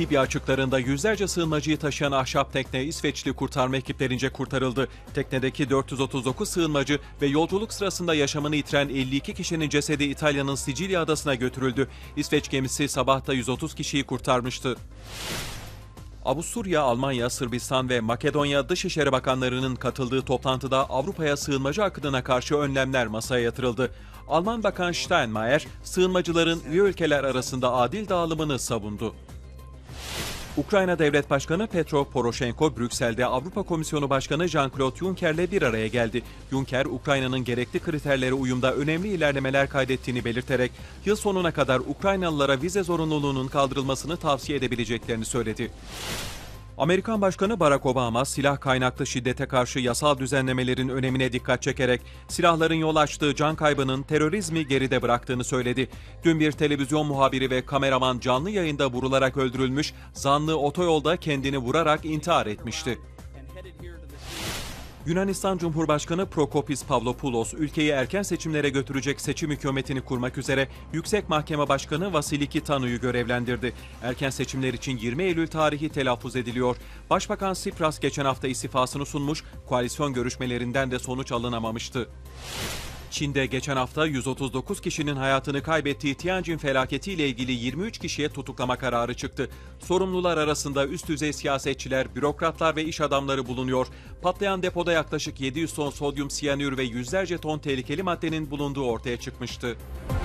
Libya açıklarında yüzlerce sığınmacıyı taşıyan ahşap tekne İsveçli kurtarma ekiplerince kurtarıldı. Teknedeki 439 sığınmacı ve yolculuk sırasında yaşamını yitiren 52 kişinin cesedi İtalya'nın Sicilya adasına götürüldü. İsveç gemisi sabahta 130 kişiyi kurtarmıştı. Avusturya, Almanya, Sırbistan ve Makedonya Dışişleri Bakanlarının katıldığı toplantıda Avrupa'ya sığınmacı akınına karşı önlemler masaya yatırıldı. Alman Bakan Steinmeier, sığınmacıların üye ülkeler arasında adil dağılımını savundu. Ukrayna Devlet Başkanı Petro Poroshenko, Brüksel'de Avrupa Komisyonu Başkanı Jean-Claude Juncker'le bir araya geldi. Juncker, Ukrayna'nın gerekli kriterlere uyumda önemli ilerlemeler kaydettiğini belirterek, yıl sonuna kadar Ukraynalılara vize zorunluluğunun kaldırılmasını tavsiye edebileceklerini söyledi. Amerikan Başkanı Barack Obama, silah kaynaklı şiddete karşı yasal düzenlemelerin önemine dikkat çekerek, silahların yol açtığı can kaybının terörizmi geride bıraktığını söyledi. Dün bir televizyon muhabiri ve kameraman canlı yayında vurularak öldürülmüş, zanlı otoyolda kendini vurarak intihar etmişti. Yunanistan Cumhurbaşkanı Prokopis Pavlopoulos, ülkeyi erken seçimlere götürecek seçim hükümetini kurmak üzere Yüksek Mahkeme Başkanı Vasiliki Tanu'yu görevlendirdi. Erken seçimler için 20 Eylül tarihi telaffuz ediliyor. Başbakan Tsipras geçen hafta istifasını sunmuş, koalisyon görüşmelerinden de sonuç alınamamıştı. Çin'de geçen hafta 139 kişinin hayatını kaybettiği Tianjin felaketiyle ilgili 23 kişiye tutuklama kararı çıktı. Sorumlular arasında üst düzey siyasetçiler, bürokratlar ve iş adamları bulunuyor. Patlayan depoda yaklaşık 700 ton sodyum siyanür ve yüzlerce ton tehlikeli maddenin bulunduğu ortaya çıkmıştı.